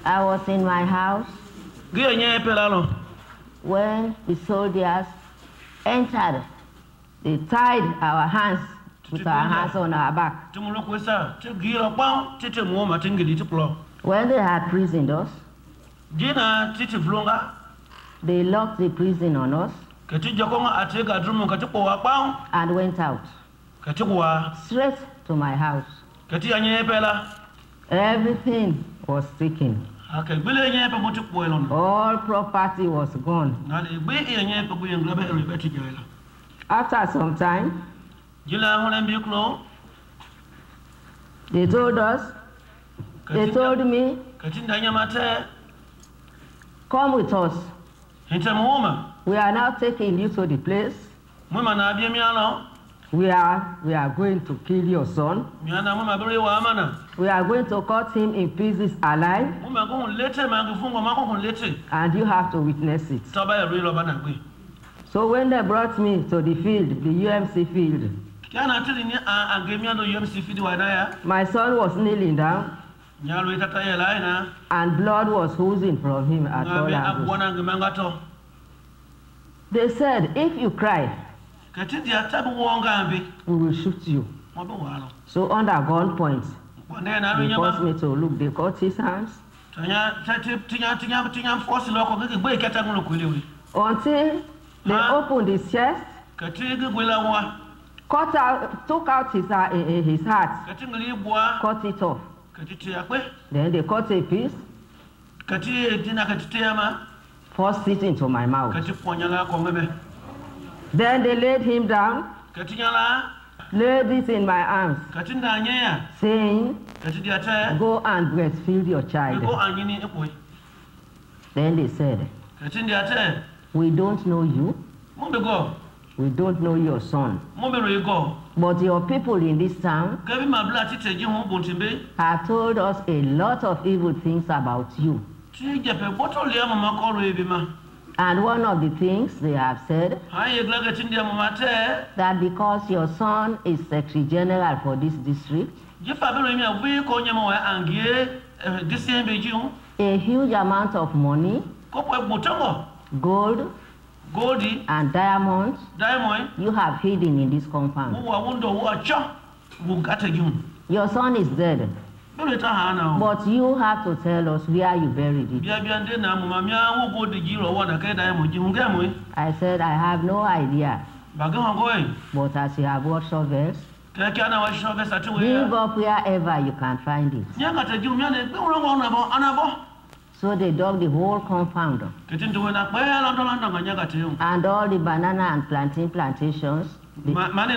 I was in my house when the soldiers entered. They tied our hands, put our hands on our back. When they had prisoned us, they locked the prison on us and went out straight to my house. Everything was taken. All property was gone. After some time, they told me, come with us. We are now taking you to the place we are going to kill your son. We are going to cut him in pieces alive. And you have to witness it. So when they brought me to the field, the UMC field, my son was kneeling down and blood was oozing from him at all angles. They said, if you cry, we will shoot you. So under gunpoint, they forced me to look. They cut his hands until they opened his chest, took out his heart, cut it off. Then they cut a piece, forced it into my mouth. Then they laid him down, laid it in my arms, saying, go and breastfeed your child. Then they said, we don't know you. We don't know your son. But your people in this town have told us a lot of evil things about you. And one of the things they have said, that because your son is Secretary General for this district, a huge amount of money, gold, and diamonds, you have hidden in this compound. Your son is dead, but you have to tell us where you buried it. I said, I have no idea, but as you have watched shovels, dig up wherever you can find it. So they dug the whole compound, and all the banana and plantain plantations, they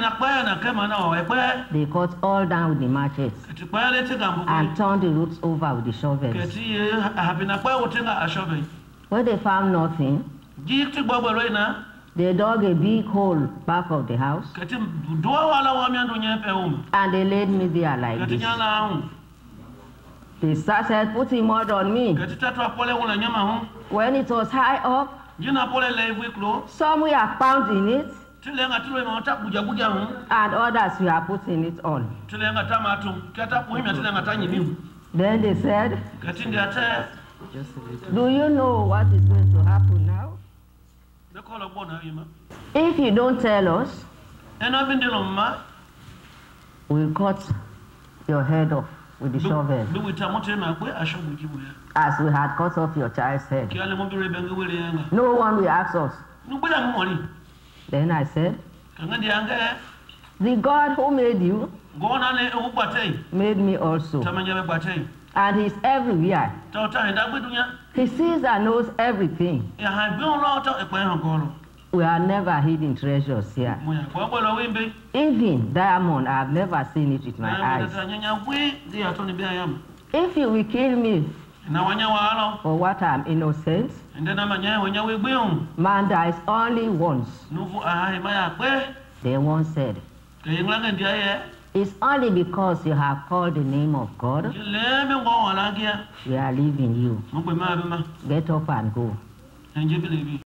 cut all down with the machetes and turned the roots over with the shovels. When they found nothing, they dug a big hole back of the house, and they laid me there like this. They started putting mud on me. When it was high up, some were pounding it, and others were putting it on. Then they said, do you know what is going to happen now? If you don't tell us, we'll cut your head off with the shovel, as we had cut off your child's head. No one will ask us. Then I said, the God who made you made me also, and he's everywhere. He sees and knows everything. We are never hidden treasures here. Even diamond, I have never seen it with my eyes. If you will kill me for what I am innocent, man dies only once. Then one said, it's only because you have called the name of God we are leaving you. Get up and go.